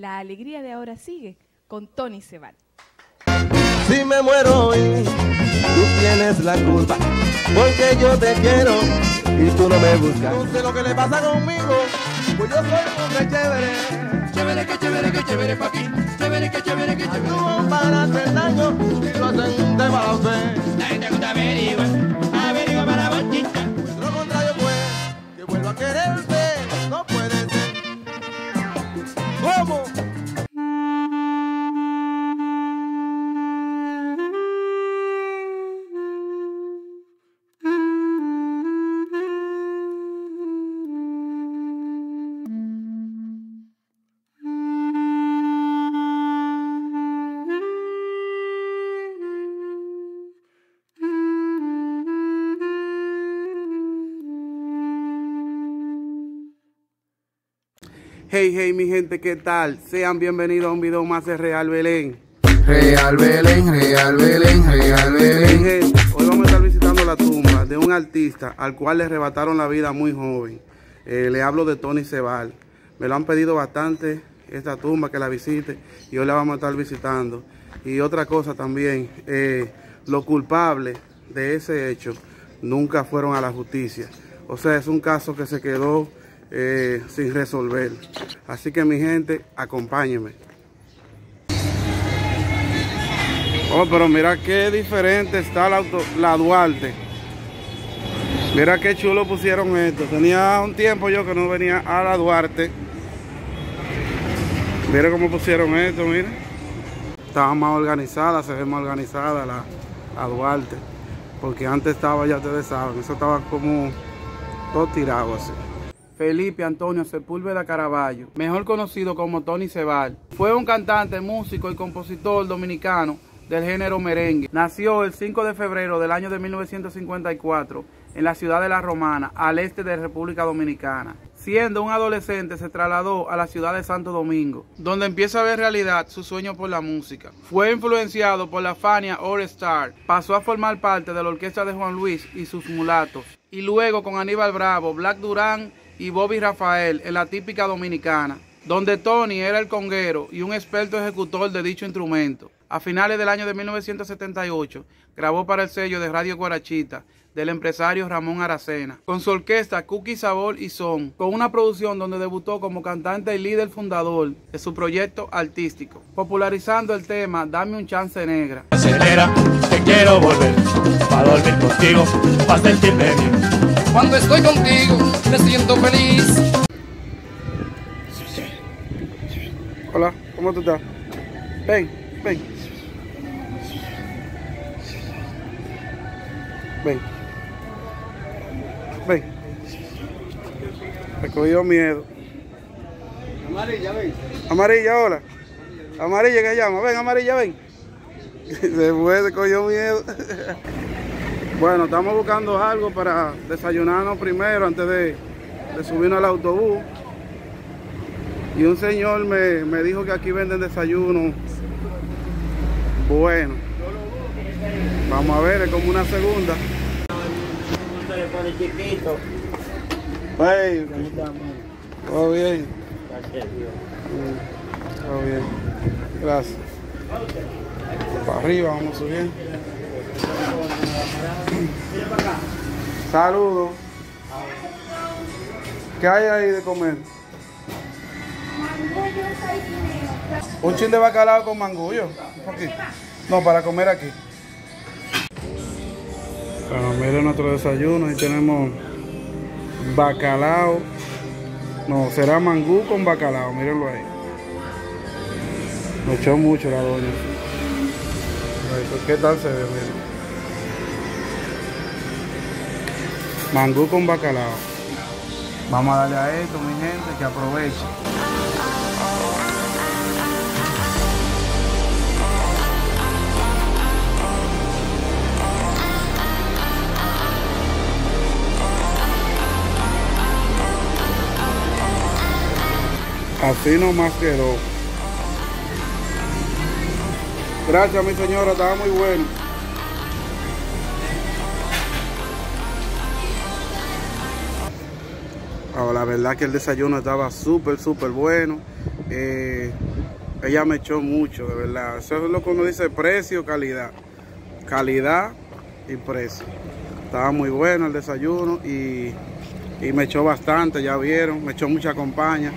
La alegría de ahora sigue con Tony Sebal. Si me muero hoy, tú tienes la culpa, porque yo te quiero y tú no me buscas. No sé lo que le pasa conmigo, pues yo soy un hombre chévere. Chévere, que chévere, que chévere pa' aquí. Chévere, que chévere, que chévere. Actúan para hacer daño y lo hacen de mala fe. La gente gusta averigua para bochicha. Lo contrario pues, que vuelva a quererte, no puede ser. ¿Cómo? Hey, mi gente, ¿qué tal? Sean bienvenidos a un video más de Real Belén. Real Belén, Real Belén, Real Mi Belén. gente, hoy vamos a estar visitando la tumba de un artista al cual le arrebataron la vida muy joven. Le hablo de Tony Sebal. Me lo han pedido bastante esta tumba, que la visite, y hoy la vamos a estar visitando. Y otra cosa también, los culpables de ese hecho nunca fueron a la justicia. O sea, es un caso que se quedó sin resolver. Así que mi gente, acompáñenme. Oh, pero mira qué diferente está la Duarte. Mira qué chulo pusieron esto. Tenía un tiempo yo que no venía a la Duarte. Mira cómo pusieron esto, mira. Estaba más organizada, se ve más organizada la Duarte. Porque antes estaba, ya ustedes saben, eso estaba como todo tirado así. Felipe Antonio Sepúlveda Caraballo, mejor conocido como Tony Sebal, fue un cantante, músico y compositor dominicano del género merengue. Nació el 5 de febrero del año de 1954 en la ciudad de La Romana, al este de República Dominicana. Siendo un adolescente se trasladó a la ciudad de Santo Domingo, donde empieza a ver realidad su sueño por la música. Fue influenciado por la Fania All Star, pasó a formar parte de la orquesta de Juan Luis y sus Mulatos, y luego con Aníbal Bravo, Black Durán y Bobby Rafael en la típica dominicana, donde Tony era el conguero y un experto ejecutor de dicho instrumento. A finales del año de 1978, grabó para el sello de Radio Guarachita del empresario Ramón Aracena, con su orquesta Cookie Sabor y Son, con una producción donde debutó como cantante y líder fundador de su proyecto artístico, popularizando el tema Dame un chance negra. Acelera, te quiero volver, para dormir contigo, para sentirme bien. Cuando estoy contigo, me siento feliz. Hola, ¿cómo tú estás? Ven. Me cogió miedo. Amarilla, ven. Amarilla, hola. Amarilla que llama. Ven, amarilla, ven. Se cogió miedo. Bueno, estamos buscando algo para desayunarnos primero antes de subirnos al autobús. Y un señor me dijo que aquí venden desayuno. Bueno, vamos a ver, es como una segunda. Se le pone chiquito. Hey, todo bien. Gracias a Dios. Todo bien. Gracias. Para arriba, vamos subiendo. Saludos. ¿Qué hay ahí de comer? Un chin de bacalao con mangullo. No, para comer aquí. Bueno, miren nuestro desayuno. Ahí tenemos bacalao. No, será mangú con bacalao. Mírenlo ahí. Me echó mucho la doña. ¿Qué tal se ve? Miren. Mangú con bacalao. Vamos a darle a esto, mi gente, que aproveche. Así nomás quedó. Gracias, mi señora, estaba muy bueno. La verdad que el desayuno estaba súper bueno. ella me echó mucho, de verdad. Eso es lo que uno dice, precio, calidad. Calidad y precio. Estaba muy bueno el desayuno y me echó bastante, ya vieron, me echó mucha compañía.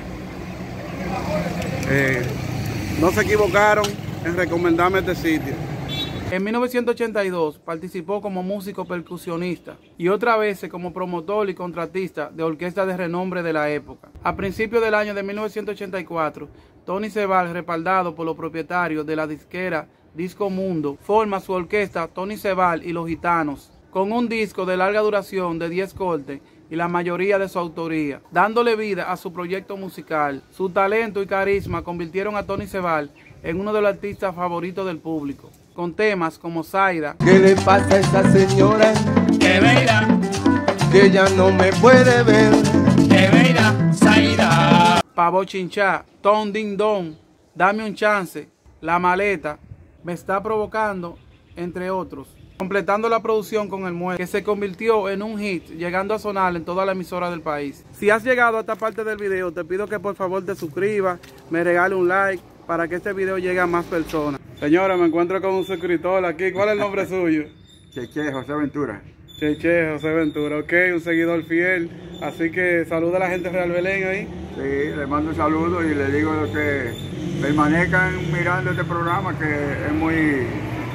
No se equivocaron en recomendarme este sitio. En 1982 participó como músico percusionista y otra vez como promotor y contratista de orquestas de renombre de la época. A principios del año de 1984, Tony Sebal, respaldado por los propietarios de la disquera Disco Mundo, forma su orquesta Tony Sebal y los Gitanos, con un disco de larga duración de 10 cortes y la mayoría de su autoría, dándole vida a su proyecto musical. Su talento y carisma convirtieron a Tony Sebal en uno de los artistas favoritos del público, con temas como Zaida. ¿Qué le pasa a esa señora? Que veira, Que ella no me puede ver. que veira, Zaida. Pavo Chinchá, Ton Ding Don, Dame un Chance, La Maleta, Me Está Provocando, entre otros. Completando la producción con El Muelle, que se convirtió en un hit, llegando a sonar en toda la emisora del país. Si has llegado a esta parte del video, te pido que por favor te suscribas, me regale un like, para que este video llegue a más personas. Señora, me encuentro con un suscriptor aquí. ¿Cuál es el nombre suyo? Cheche José Ventura. Cheche José Ventura, ok, un seguidor fiel. Así que saluda a la gente de Real Belén ahí. Sí, le mando un saludo y le digo que permanezcan mirando este programa que es muy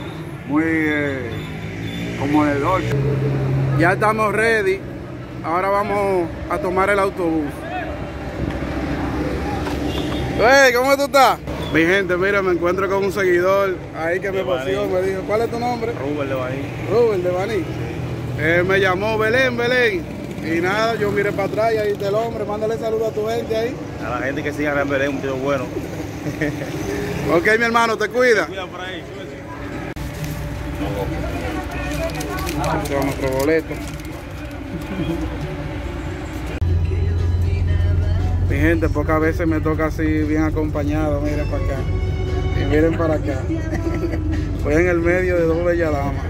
conmovedor. Ya estamos ready. Ahora vamos a tomar el autobús. Hey, ¿cómo tú estás? Mi gente, mira, me encuentro con un seguidor ahí que me emocionó, me dijo, ¿cuál es tu nombre? Rubén de Baní. Rubén de Baní. Me llamó Belén. Y nada, yo miré para atrás y ahí está el hombre. Mándale saludos a tu gente ahí. A la gente que siga Real Belén, un tío bueno. Ok, mi hermano, te cuida. Cuida por ahí, Este es nuestro boleto. Mi gente, pocas veces me toca así bien acompañado. Miren para acá. Y miren para acá. Estoy en el medio de dos bellas damas.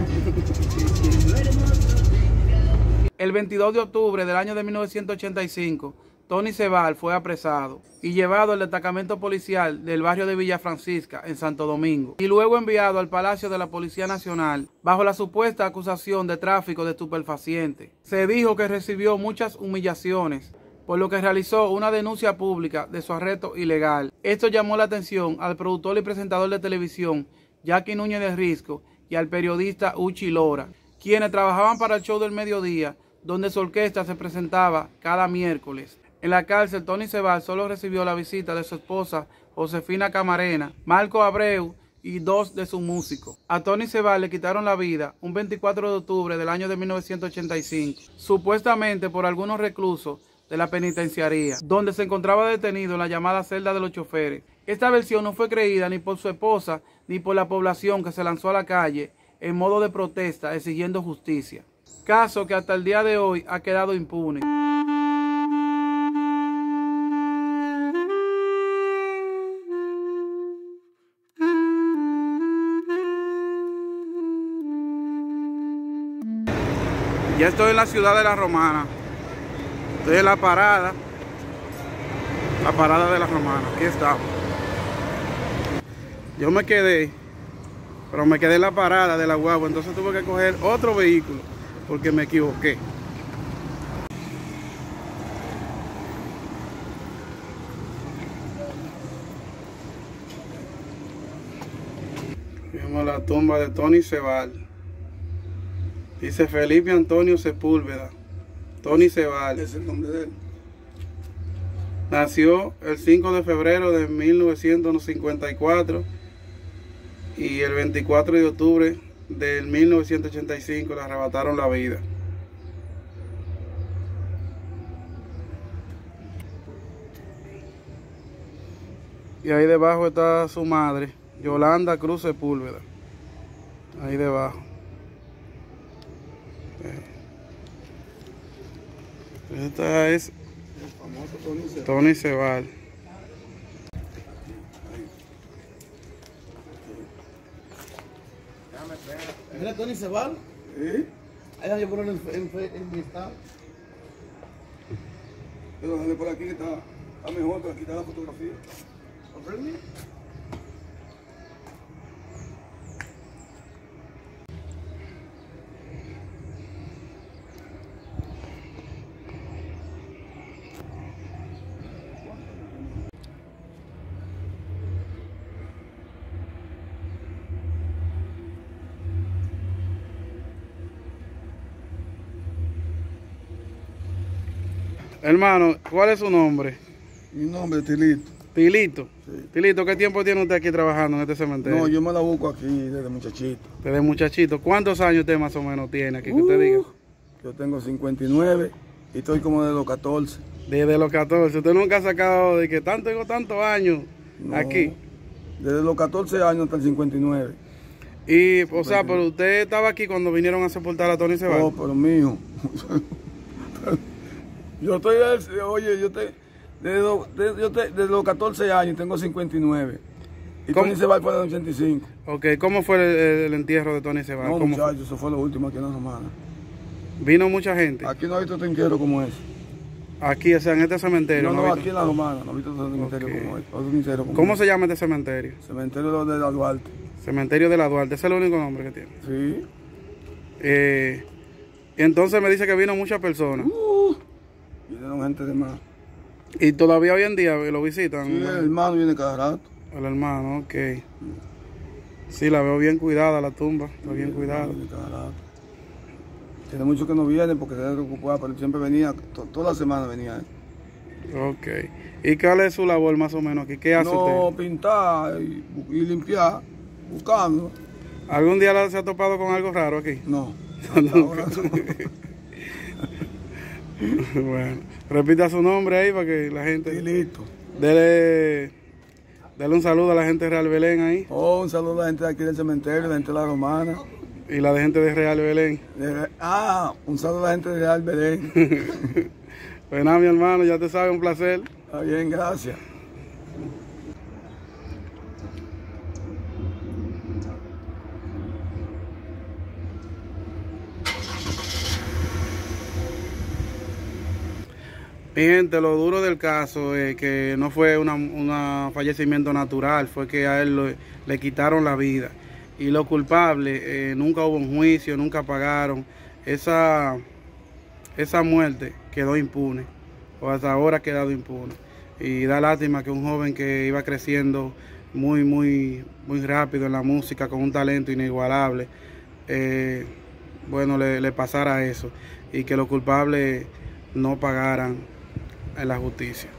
El 22 de octubre del año de 1985, Tony Sebal fue apresado y llevado al destacamento policial del barrio de Villa Francisca, en Santo Domingo, y luego enviado al Palacio de la Policía Nacional bajo la supuesta acusación de tráfico de estupefacientes. Se dijo que recibió muchas humillaciones, por lo que realizó una denuncia pública de su arresto ilegal. Esto llamó la atención al productor y presentador de televisión Jackie Núñez de Risco y al periodista Uchi Lora, quienes trabajaban para el show del mediodía, donde su orquesta se presentaba cada miércoles. En la cárcel, Tony Sebal solo recibió la visita de su esposa Josefina Camarena, Marco Abreu y dos de sus músicos. A Tony Sebal le quitaron la vida un 24 de octubre del año de 1985, supuestamente por algunos reclusos de la penitenciaría, donde se encontraba detenido en la llamada celda de los choferes. Esta versión no fue creída ni por su esposa ni por la población, que se lanzó a la calle en modo de protesta exigiendo justicia. Caso que hasta el día de hoy ha quedado impune. Ya estoy en la ciudad de La Romana. Estoy en la parada de La Romana. Aquí estamos. Yo me quedé, pero me quedé en la parada de la guagua, entonces tuve que coger otro vehículo porque me equivoqué. Vemos la tumba de Tony Sebal. Dice Felipe Antonio Sepúlveda. Tony Sebal. ¿Es el nombre de él? Nació el 5 de febrero de 1954 y el 24 de octubre de 1985 le arrebataron la vida. Y ahí debajo está su madre, Yolanda Cruz Sepúlveda. Ahí debajo. Esta es El famoso Tony Sebal. Mira, Tony Sebal. ¿Sí? Ahí yo pongo en mi estado. Pero dale por aquí que está mejor, pero aquí está la fotografía. Hermano, ¿cuál es su nombre? Mi nombre es Tilito. Tilito. Sí. Tilito, ¿qué tiempo tiene usted aquí trabajando en este cementerio? No, yo me la busco aquí desde muchachito. Desde muchachito. ¿Cuántos años usted más o menos tiene aquí? Que usted diga. Yo tengo 59 y estoy como de los 14. Desde los 14. ¿Usted nunca ha sacado de que tengo tantos años No, aquí? Desde los 14 años hasta el 59. Y, o sea, pero usted estaba aquí cuando vinieron a sepultar a Tony Ceballos. Oh, pero mijo. Yo estoy, oye, desde los 14 años tengo 59. Y ¿Cómo? Tony Ceballos fue en el 85. Ok, ¿cómo fue el entierro de Tony Ceballos? No, ¿Cómo fue? muchachos, eso fue lo último aquí en la romana. ¿Vino mucha gente? Aquí no he visto trinquero como ese. Aquí, o sea, en este cementerio. No, ha aquí visto? en la romana, no he visto otro cementerio Ok. como ese. Otro trinquero como ¿Cómo ese. se llama este cementerio? Cementerio de la Duarte. Cementerio de la Duarte. Ese es el único nombre que tiene. Sí. Entonces me dice que vino muchas personas. Vinieron gente de más. Y todavía hoy en día lo visitan. Sí, el hermano viene cada rato. El hermano, ok. Sí, la veo bien cuidada la tumba. Está bien cuidada. Viene cada rato. Tiene mucho que no viene porque se debe ocupar, pero siempre venía, toda la semana venía él. Ok. ¿Y cuál es su labor más o menos aquí? ¿Qué hace No, usted? pintar y limpiar, buscando. ¿Algún día se ha topado con algo raro aquí? No. Nunca. Bueno, repita su nombre ahí para que la gente... Y listo. Dele un saludo a la gente de Real Belén ahí. Oh, un saludo a la gente de aquí del cementerio, la gente de la romana. Y la de gente de Real Belén. Un saludo a la gente de Real Belén. Pues nada, mi hermano, ya te sabes, un placer. Está bien, gracias. Mi gente, lo duro del caso es que no fue un fallecimiento natural, fue que a él le quitaron la vida. Y los culpables, nunca hubo un juicio, nunca pagaron. Esa muerte quedó impune, o hasta ahora ha quedado impune. Y da lástima que un joven que iba creciendo muy rápido en la música, con un talento inigualable, bueno, le pasara eso. Y que los culpables no pagaran en la justicia.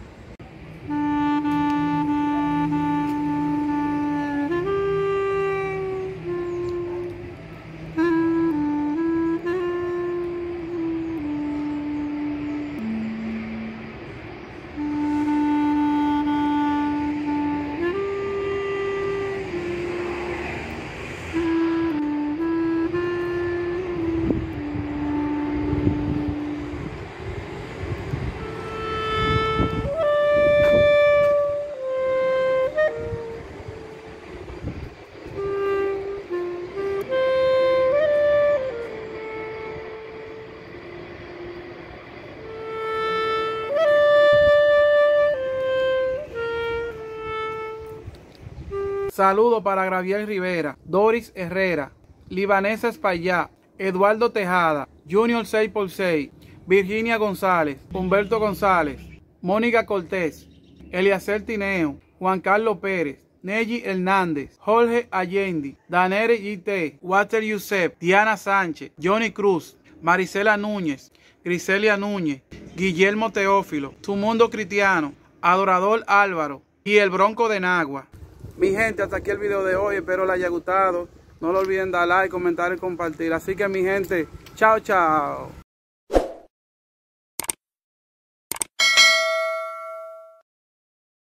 Saludos para Graviel Rivera, Doris Herrera, Libanesa Espaillá, Eduardo Tejada, Junior 6x6, Virginia González, Humberto González, Mónica Cortés, Eliacer Tineo, Juan Carlos Pérez, Neji Hernández, Jorge Allende, Danere GT, Walter Yusef, Diana Sánchez, Johnny Cruz, Marisela Núñez, Griselia Núñez, Guillermo Teófilo, Tu Mundo Cristiano, Adorador Álvaro y el Bronco de Nagua. Mi gente, hasta aquí el video de hoy, espero les haya gustado. No lo olviden dar like, comentar y compartir. Así que mi gente, chao, chao.